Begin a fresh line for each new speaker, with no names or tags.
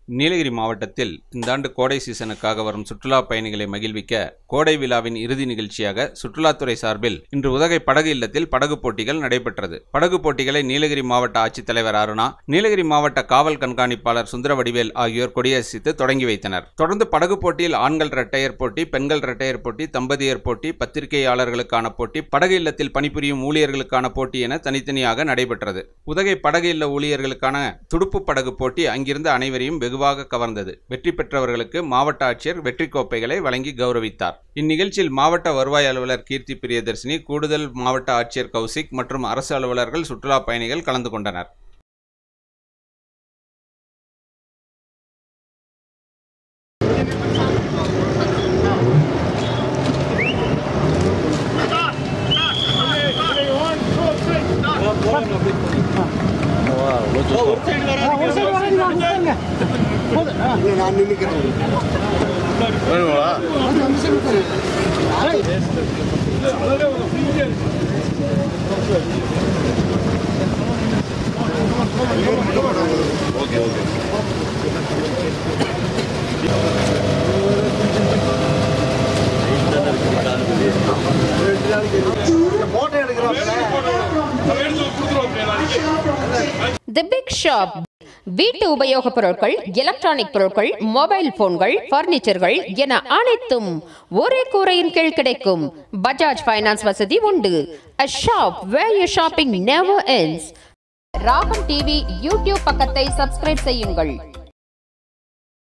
நீலகிரி மாவட்டத்தில் இந்த ஆண்டு கோடை சீசனுக்காக வரும் சுற்றுலா பயணிகளை மகிழ்விக்க கோடை விழாவின் இறுதி நிகழ்ச்சியாக சுற்றுலாத்துறை சார்பில் இன்று உதகை படகு இல்லத்தில் படகு போட்டிகள் நடைபெற்றது. படகு போட்டிகளை நீலகிரி மாவட்ட ஆட்சித்தலைவர் அருணா, நீலகிரி மாவட்ட காவல் கண்காணிப்பாளர் சுந்தரவடிவேல் ஆகியோர் கொடியசைத்து தொடங்கி வைத்தனர். தொடர்ந்து படகு போட்டியில் ஆண்கள் இரட்டையர் போட்டி, பெண்கள் இரட்டையர் போட்டி, தம்பதியர் போட்டி, பத்திரிகையாளர்களுக்கான போட்டி, படகு இல்லத்தில் பணிபுரியும் ஊழியர்களுக்கான போட்டி என தனித்தனியாக நடைபெற்றது. உதகை படகு இல்ல ஊழியர்களுக்கான துடுப்பு படகு போட்டி அங்கிருந்த அனைவரையும் வெகுவாக கவர்ந்தது. வெற்றி பெற்றவர்களுக்கு மாவட்ட ஆட்சியர் வெற்றி கோப்பைகளை வழங்கி கௌரவித்தார். இந்நிகழ்ச்சியில் மாவட்ட வருவாய் அலுவலர் கீர்த்தி பிரியதர்ஷினி, கூடுதல் மாவட்ட ஆட்சியர் கௌசிக் மற்றும் அரசு அலுவலர்கள், சுற்றுலா பயணிகள் கலந்து கொண்டனர்.
The Big Shop. வீட்டு உபயோகப் பொருட்கள், எலக்ட்ரானிக் பொருட்கள், மொபைல் போன்கள், பர்னிச்சர்கள் என அனைத்தும் ஒரே கூரையின் கீழ் கிடைக்கும். பஜாஜ் ஃபைனான்ஸ் வசதி உண்டு. A shop where your shopping never ends. Raagam TV YouTube பக்கத்தை சப்ஸ்கிரைப் செய்யுங்கள்.